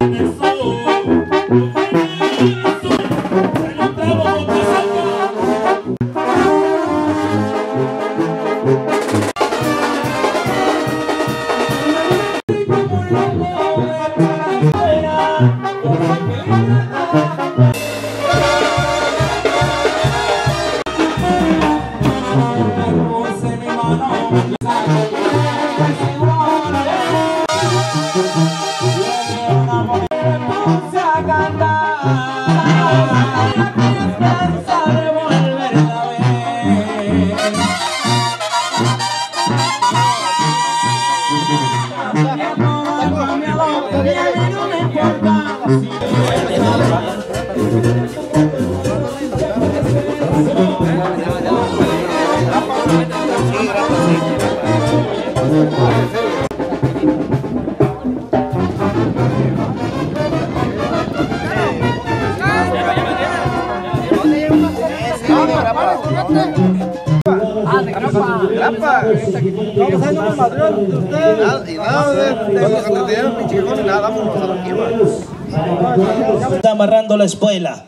Está amarrando la espuela.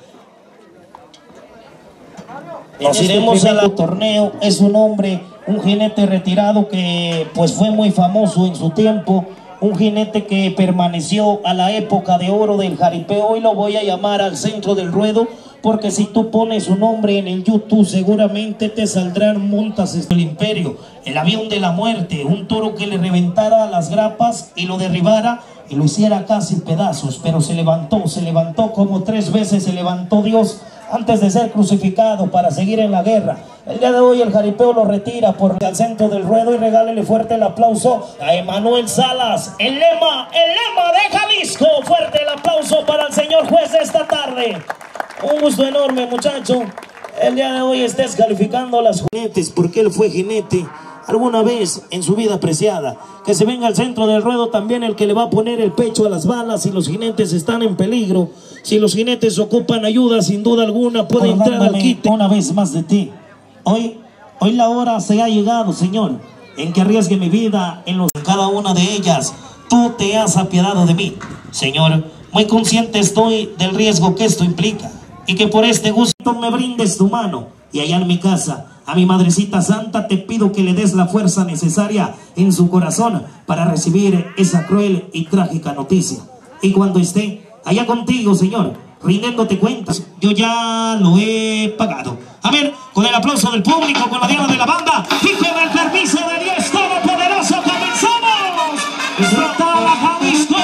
Nos iremos al torneo. Es un hombre, un jinete retirado que pues fue muy famoso en su tiempo. Un jinete que permaneció a la época de oro del jaripeo. Hoy lo voy a llamar al centro del ruedo, porque si tú pones su nombre en el YouTube seguramente te saldrán montas del imperio, el avión de la muerte, un toro que le reventara las grapas y lo derribara y lo hiciera casi pedazos, pero se levantó como 3 veces se levantó Dios antes de ser crucificado para seguir en la guerra. El día de hoy el jaripeo lo retira por el centro del ruedo y regálele fuerte el aplauso a Emanuel Salas, el lema de Jalisco. Fuerte el aplauso para el señor juez de esta tarde. Un gusto enorme, muchacho. El día de hoy estés calificando a las jinetes porque él fue jinete alguna vez en su vida apreciada. Que se venga al centro del ruedo también el que le va a poner el pecho a las balas si los jinetes están en peligro. Si los jinetes ocupan ayuda, sin duda alguna puede entrar al quite. Una vez más de ti. Hoy la hora se ha llegado, Señor, en que arriesgue mi vida en cada una de ellas. Tú te has apiadado de mí, Señor. Muy consciente estoy del riesgo que esto implica y que por este gusto me brindes tu mano. Y allá en mi casa, a mi Madrecita Santa, te pido que le des la fuerza necesaria en su corazón para recibir esa cruel y trágica noticia. Y cuando esté allá contigo, Señor, rindiéndote cuentas, yo ya lo he pagado. A ver, con el aplauso del público, con la diana de la banda y con el permiso de Dios Todopoderoso, comenzamos. Disfruta la Jalisco,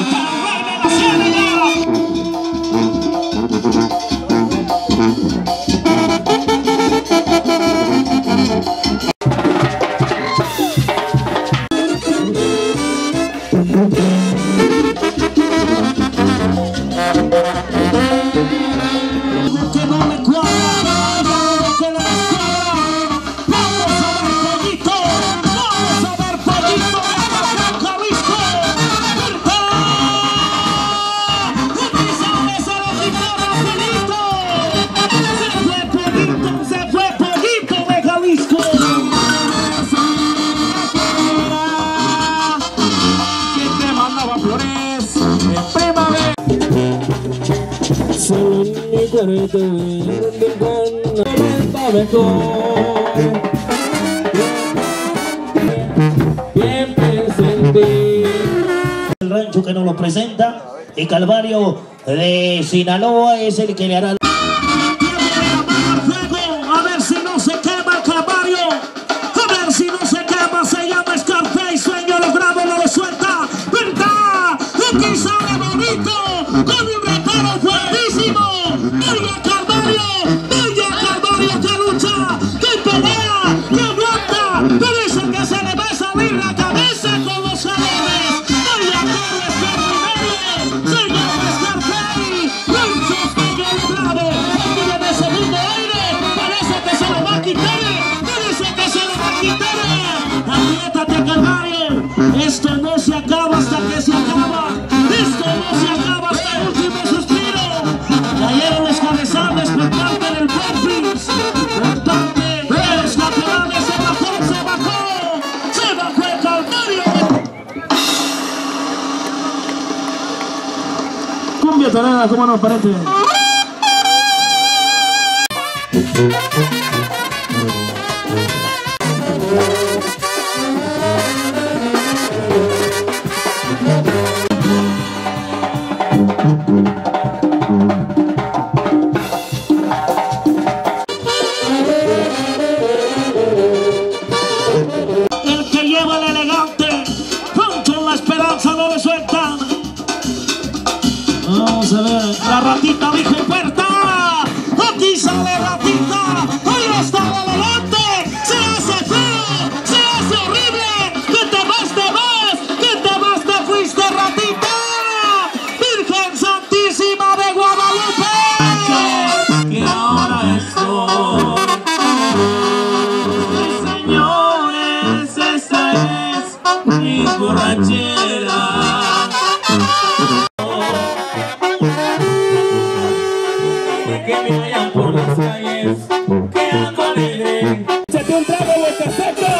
el rancho que nos lo presenta, el Calvario de Sinaloa es el que le hará. A ver si no se quema el Calvario, a ver si no se quema, se llama Scarface, sueño logrado, no lo suelta, ¿verdad? Aquí sale bonito, con un reparo fuertísimo. Vaya Calvario que lucha, que pelea, que aguanta, pero dice que se le va a salir la cabeza con los alenes. Vaya Torres Carminelli, se llama Scarface, Rancho Peña Bravo, viene de segundo aire, parece que se lo va a quitar, parece que se lo va a quitar. Apriétate, Calvario, esto no se acaba hasta que se acaba, esto no se acaba hasta el último suspiro. Cayeron los cabezales por parte de cumbia torera, ¿cómo nos parece? El que lleva el elegante, con la esperanza no le sueltan. Vamos a ver, la ratita dijo puerta. Aquí sale ratita, ahí está el elegante. Se hace feo, se hace horrible. Que te vas, te fuiste ratita. Virgen Santísima de Guadalupe. Que ahora estoy. Señores, esta es mi borrachera. Que me vayan por las calles, que ando alegre. ¡Échate un trago, vuelta seca!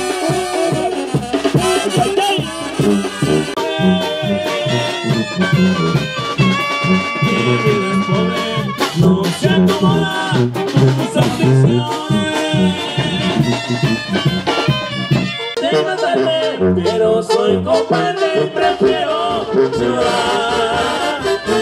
Mi vida es pobre, no se acomoda con tus aflicciones. Tengo tarde, pero soy compadre y prefiero llorar.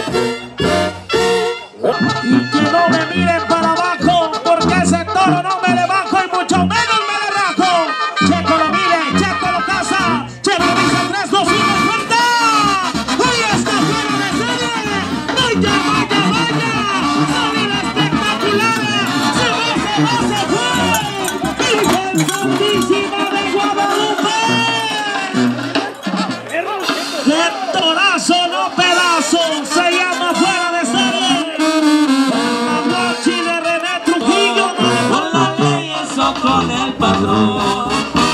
Y que no me miren para abajo, porque ese toro no me le bajo y mucho menos me le rajo. Checo lo mire, Checo lo casa, Checo dice 3, 2, 1, ¡fuerte! ¡Hoy está fuera de serie! ¡Vaya, vaya, vaya! ¡Salió espectacular! ¡Se fue! ¡Virgen Santísima de Guadalupe! ¡Qué torazo, no pedazo! ¡Se llama fuera de serie! Con el patrón.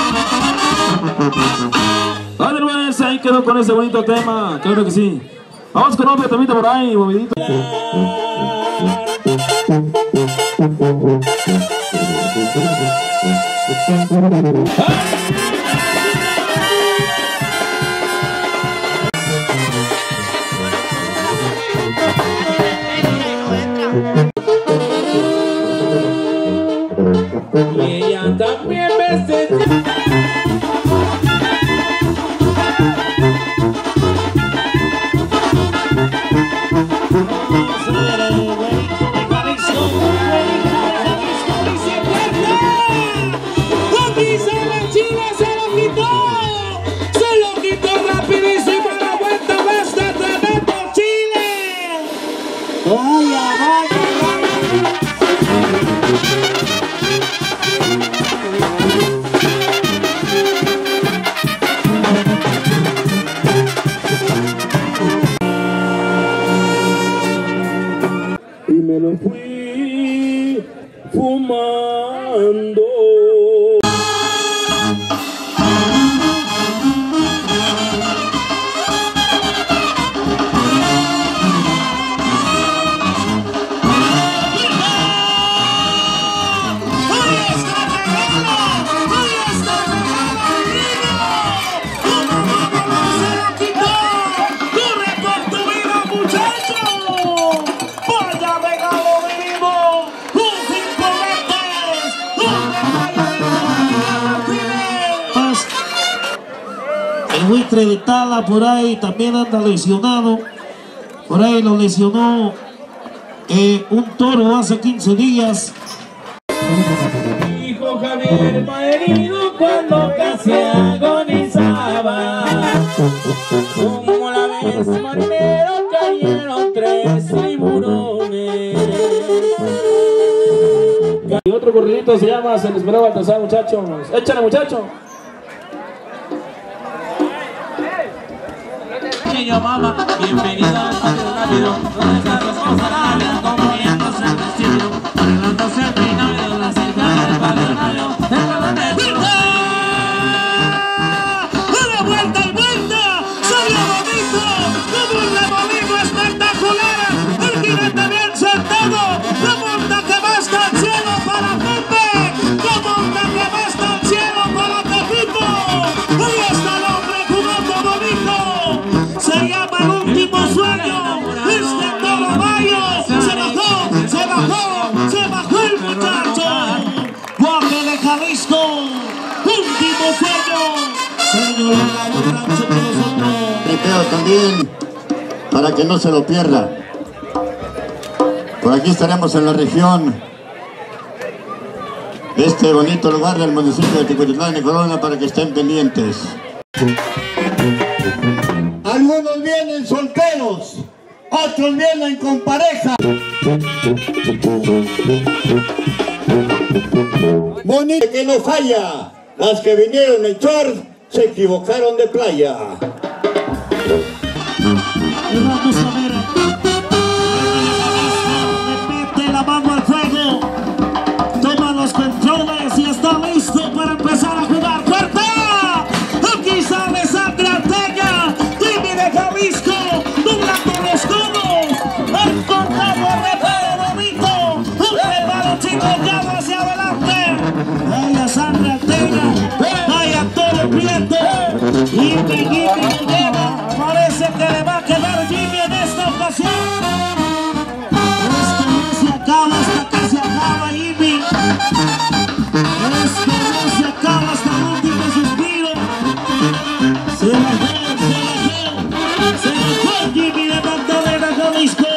Vale, pues, ahí quedó con ese bonito tema, claro que sí. Vamos con otro temita por ahí, movidito. Y ella también me sentía. Aquí se la Chile, se lo quitó rapidísimo la vuelta de este tremendo Chile. Vaya, vaya, Y me lo fui fumando. el buitre de Tala por ahí también anda lesionado. Por ahí lo lesionó un toro hace 15 días. Hijo Javier va herido cuando casi agonizaba. Como la vez marinero cayeron 3 tiburones. Y otro corridito se llama Se les esperaba Baltasar, muchachos. Échale, muchachos. Niño mamá, bienvenido al patio rápido, donde carros gozan la vida, componiéndose el vestido, arreglándose el peinado de la cerca del patio radio, el baloncesto. ¡Una vuelta y vuelta! ¡Salió bonito! ¡Como un remolino espectacular! ¡El jinete bien sentado! ¡La monta que va hasta el cielo para Pepe! ¡La monta que va hasta el cielo para Pepito! ¡Ahí está el hombre jugando bonito! ¡Se llama el último sueño! mucho con nosotros. Recreo también, para que no se lo pierda. Por aquí estaremos en la región de este bonito lugar del municipio de Ticuititlán de Corona, para que estén pendientes. Algunos vienen solteros, otros vienen con pareja. Bonito que no falla. Las que vinieron en short se equivocaron de playa. Y vamos a ver. Mete la mano al fuego. Toma los controles y está listo para empezar a jugar. ¡Fuerte! Aquí sale Sangre Arteaga. Jimmy de Jalisco. Doblando los codos. Encontramos el reparo bonito. Un reparo chingado hacia adelante. Vaya Sangre Arteaga. Vaya todo Prieto. Jimmy lo lleva. Parece que le va a quedar Jimmy en esta ocasión. Esto no se acaba hasta que se acaba, Jimmy. Esto no se acaba hasta el último suspiro. Se bajó Jimmy de Magdalena, Jalisco.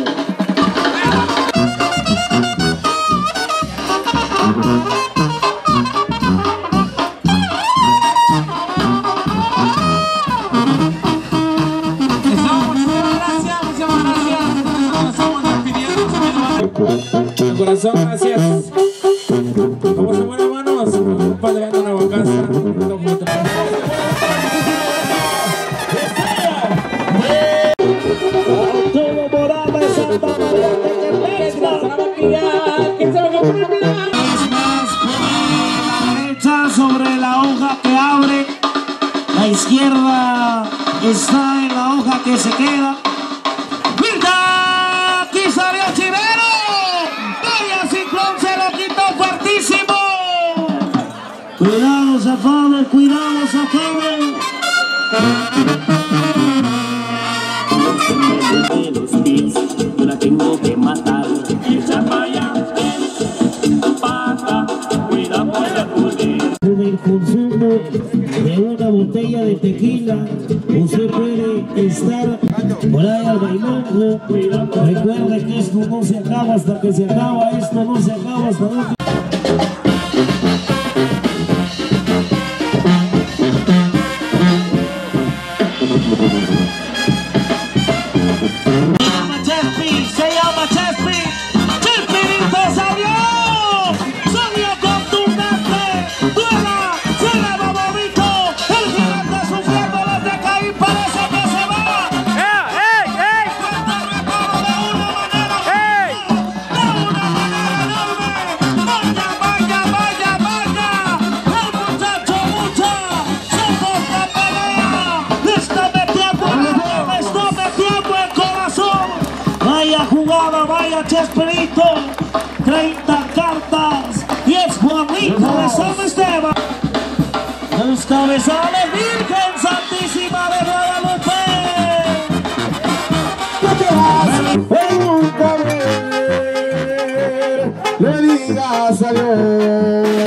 Corazón, gracias. Vamos a buenas manos. Padre anda una casa. Todo morado es Santa María de Mezcla. Es más, pone la derecha sobre la hoja que abre. La izquierda está en la hoja que se queda. ¡Mira! Aquí salió Chivero. Se lo quitó fuertísimo. Cuidado, Zafable, cuidado, Zafable. Yo la tengo que matar. Echa para allá, pata, cuida por la poder. Con el consumo de una botella de tequila, usted puede estar por ahí al bailongo. Recuerde que esto no se acaba hasta que se acaba. Esto no se acaba hasta que... Se llama Chespi. Chespirito salió contundente. Duela, se le va bonito. El gigante sufriendo desde Caín, parece que se va. De una manera enorme. Vaya. El muchacho lucha. Soporta pelea. Le está metiendo el corazón. Vaya jugada, vaya Chespirito. 30 cartas. Y es Juanito de San Esteban. Los cabezales, Virgen Santísima de Guadalupe. Nunca le digas adiós.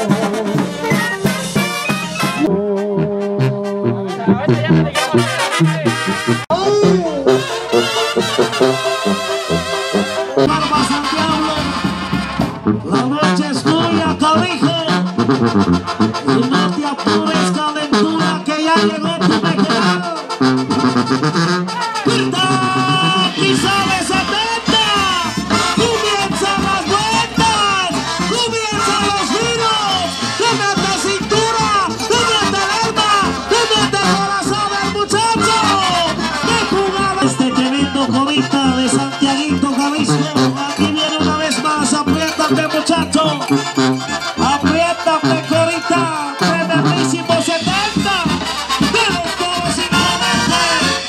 Barbas al diablo. La noche es tuya, calijo. Y no te apures, calentura, que ya llegó tu mejor. ¡Grita! ¡Y sale 70! ¡Comienzan las vueltas! ¡Comienzan los giros! ¡Le mete cintura! ¡Le mete el alma! ¡Le mete el corazón del muchacho! ¡Qué jugada! Este tremendo cobita de Santiaguito, Jalisco. Aquí viene una vez más. Apriétate, muchacho. Apriétate, corita. Tremendísimo 70. De los toros y nuevamente.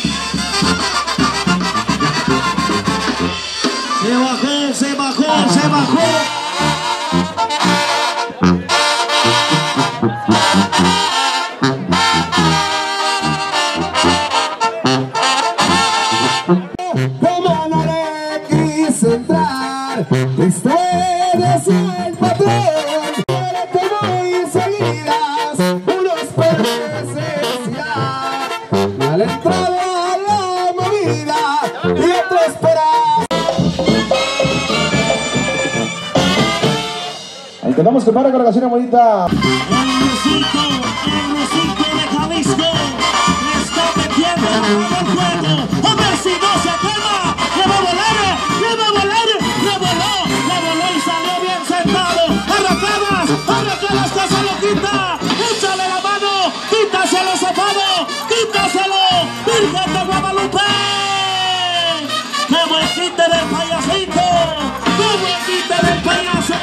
Se bajó. Como no le quise entrar, ustedes el patrón, pero como y seguidas, unos peces ya. Quedamos que para con la canción bonita. El Rosito de Jalisco le está metiendo el juego. A ver si no se quema. Le va a volar, le va a volar, le voló y salió bien sentado. Arracadas que se lo quita. Échale la mano, quítaselo Zafado, quítaselo, Virgen de Guadalupe. ¡Qué buen quite del payasito! ¡Qué buen quite del payaso!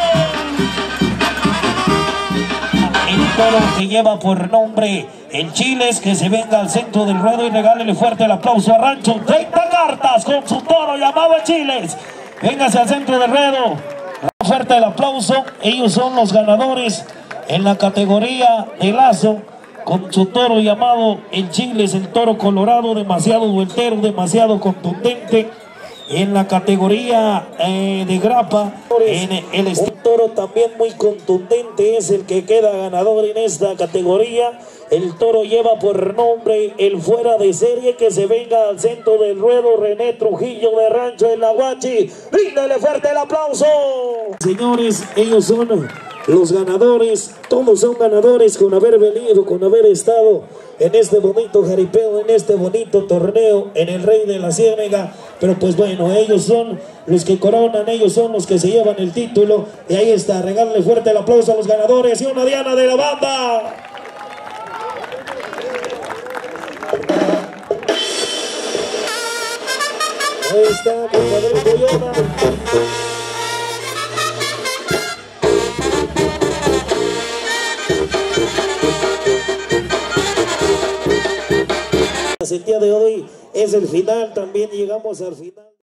El toro que lleva por nombre el Chiles, que se venga al centro del ruedo y regálele fuerte el aplauso a Rancho 30 cartas con su toro llamado Chiles. Véngase al centro del ruedo, fuerte el aplauso. Ellos son los ganadores en la categoría de lazo con su toro llamado el Chiles, el toro colorado, demasiado vueltero, demasiado contundente. En la categoría de grapa, un toro también muy contundente es el que queda ganador en esta categoría. El toro lleva por nombre el fuera de serie, que se venga al centro del ruedo, René Trujillo de Rancho El Aguachi. ¡Ríndele fuerte el aplauso! Señores, ellos son los ganadores, todos son ganadores con haber venido, con haber estado en este bonito jaripeo, en este bonito torneo, en el Rey de la Ciénega. Pero pues bueno, ellos son los que coronan, ellos son los que se llevan el título. Y ahí está, regálale fuerte el aplauso a los ganadores y una diana de la banda. Ahí está, compadre Coyona. El día de hoy es el final, también llegamos al final.